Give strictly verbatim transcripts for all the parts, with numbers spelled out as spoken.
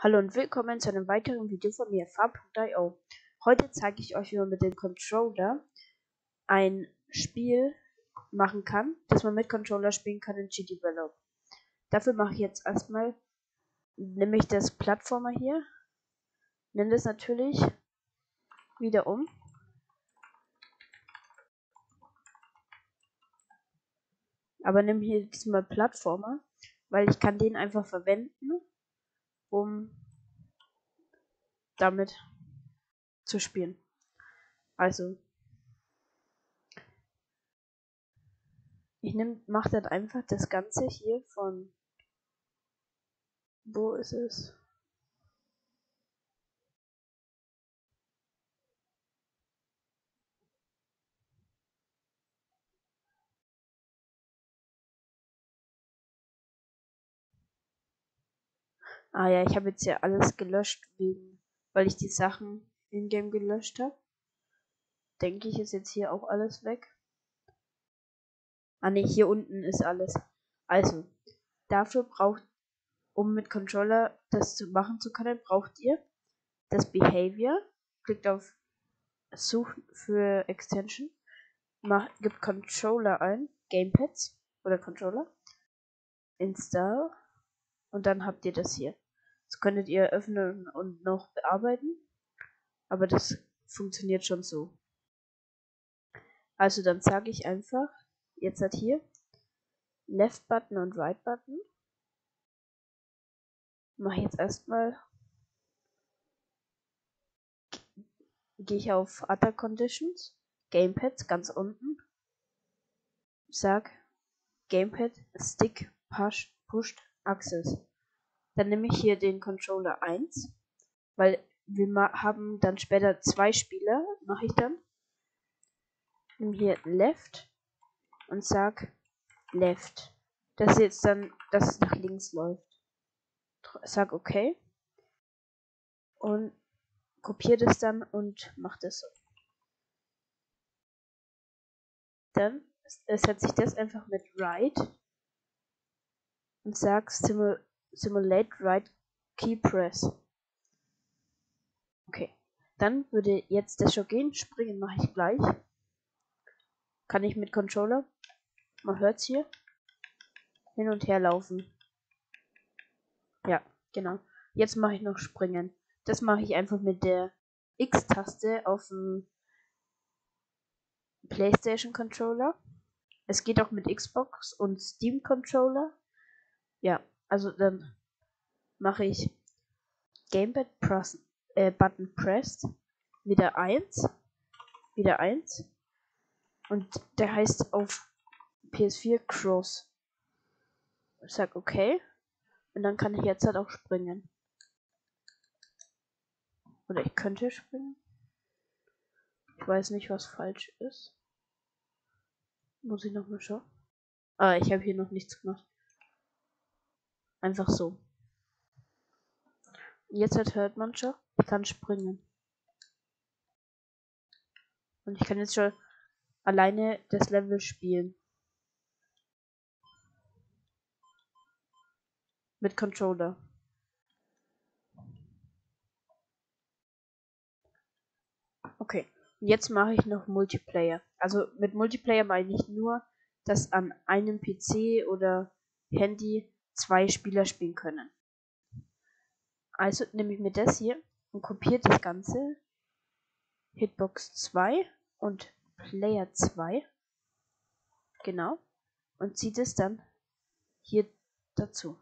Hallo und willkommen zu einem weiteren Video von mir, Farm punkt i o. Heute zeige ich euch, wie man mit dem Controller ein Spiel machen kann, das man mit Controller spielen kann in G Develop. Dafür mache ich jetzt erstmal, nehme ich das Plattformer hier, nenne das natürlich wieder um. Aber nehme hier diesmal Plattformer, weil ich kann den einfach verwenden, um damit zu spielen. Also ich nehme, mache dann einfach das Ganze hier von, wo ist es? Ah ja, ich habe jetzt ja alles gelöscht, wegen, weil ich die Sachen in-game gelöscht habe. Denke ich, ist jetzt hier auch alles weg. Ah ne, hier unten ist alles. Also, dafür braucht, um mit Controller das zu machen zu können, braucht ihr das Behavior. Klickt auf Suchen für Extension. Macht, gibt Controller ein, Gamepads oder Controller. Install. Und dann habt ihr das hier. Das könntet ihr öffnen und noch bearbeiten. Aber das funktioniert schon so. Also dann sage ich einfach, jetzt hat hier Left Button und Right Button. Mache jetzt erstmal, gehe ich auf Other Conditions, Gamepads ganz unten, sag Gamepad Stick Push, Pushed Access. Dann nehme ich hier den Controller eins, weil wir haben dann später zwei Spieler, mache ich dann. Nehme hier Left und sag Left. Dass jetzt dann, dass es nach links läuft. Sag okay. Und kopiere das dann und mache das so. Dann setze ich das einfach mit Right und sag Simul Simulate Right Key Press. Okay. Dann würde jetzt das schon gehen. Springen mache ich gleich. Kann ich mit Controller, man hört es hier, hin und her laufen. Ja, genau. Jetzt mache ich noch Springen. Das mache ich einfach mit der X-Taste auf dem PlayStation Controller. Es geht auch mit Xbox und Steam Controller. Ja, also dann mache ich Gamepad press, äh, Button pressed, wieder eins, wieder eins und der heißt auf P S vier Cross. Ich sag okay und dann kann ich jetzt halt auch springen. Oder ich könnte springen. Ich weiß nicht, was falsch ist. Muss ich nochmal schauen. Ah, ich habe hier noch nichts gemacht. Einfach so. Jetzt halt hört man schon, ich kann springen. Und ich kann jetzt schon alleine das Level spielen. Mit Controller. Okay, jetzt mache ich noch Multiplayer. Also mit Multiplayer meine ich nur, dass an einem P C oder Handy zwei Spieler spielen können. Also nehme ich mir das hier und kopiere das Ganze. Hitbox zwei und Player zwei. Genau. Und ziehe das dann hier dazu.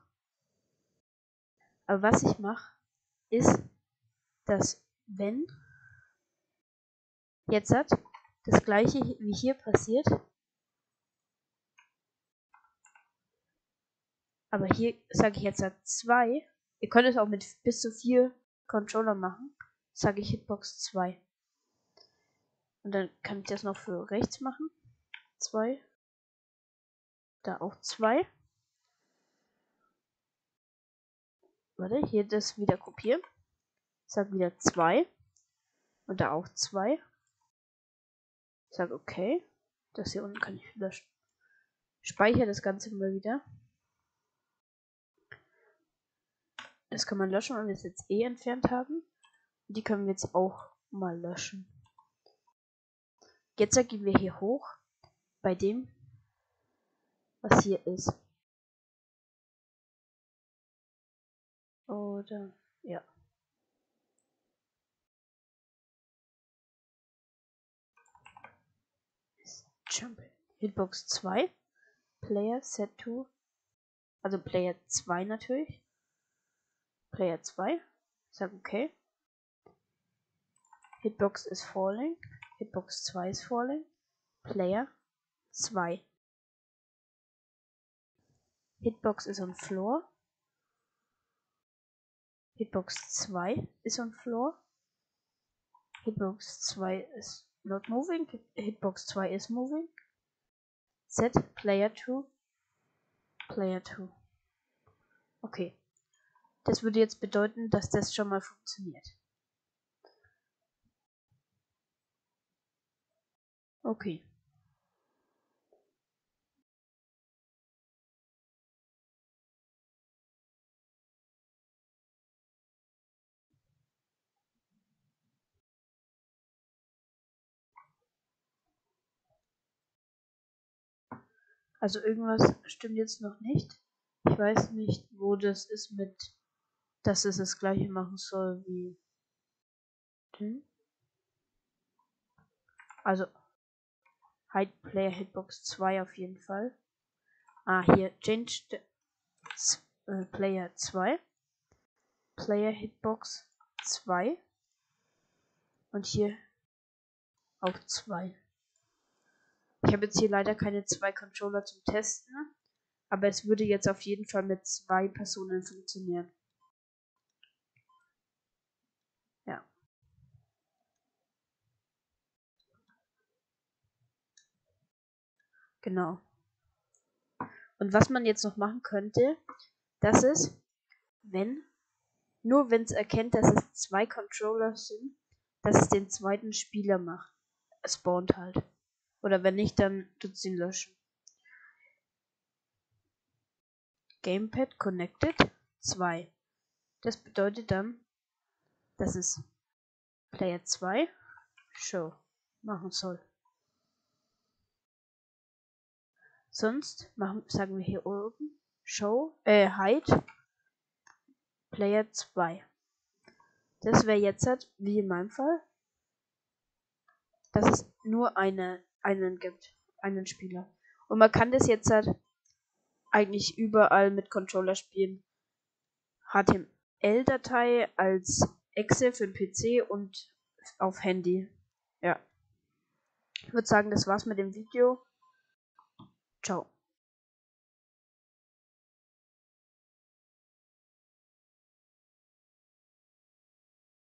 Aber was ich mache, ist, dass wenn jetzt hat das gleiche wie hier passiert, aber hier sage ich jetzt zwei. Ihr könnt es auch mit bis zu vier Controller machen. Sage ich Hitbox zwei. Und dann kann ich das noch für rechts machen. zwei. Da auch zwei. Warte, hier das wieder kopieren. Sag wieder zwei. Und da auch zwei. Sag okay. Das hier unten kann ich löschen. Speichere das Ganze mal wieder. das kann man löschen, weil wir es jetzt eh entfernt haben. Die können wir jetzt auch mal löschen. Jetzt gehen wir hier hoch bei dem, was hier ist. Oder, ja. Jumping. Hitbox zwei. Player set to. Also Player zwei natürlich. Player zwei. Sag okay. Hitbox is falling. Hitbox zwei is falling. Player zwei. Hitbox is on floor. Hitbox zwei is on floor. Hitbox zwei is not moving. Hitbox zwei is moving. Set Player two. Player two. Okay. Das würde jetzt bedeuten, dass das schon mal funktioniert. Okay. Also irgendwas stimmt jetzt noch nicht. Ich weiß nicht, wo das ist mit, dass es das gleiche machen soll wie den. Also Hide Player Hitbox zwei auf jeden Fall. Ah, hier Change äh, Player zwei. Player Hitbox zwei. Und hier auch zwei. Ich habe jetzt hier leider keine zwei Controller zum Testen, aber es würde jetzt auf jeden Fall mit zwei Personen funktionieren. Ja. Genau. Und was man jetzt noch machen könnte, das ist, wenn, nur wenn es erkennt, dass es zwei Controller sind, dass es den zweiten Spieler macht. Es spawnt halt. Oder wenn nicht, dann tut es ihn löschen. Gamepad connected zwei. Das bedeutet dann, dass es Player zwei Show machen soll. Sonst machen, sagen wir hier oben Show, äh, Hide Player zwei. Das wäre jetzt halt, wie in meinem Fall, dass es nur eine, einen gibt, einen Spieler. Und man kann das jetzt halt eigentlich überall mit Controller spielen. H T M L-Datei als Exe für den P C und auf Handy. Ja. Ich würde sagen, das war's mit dem Video. Ciao.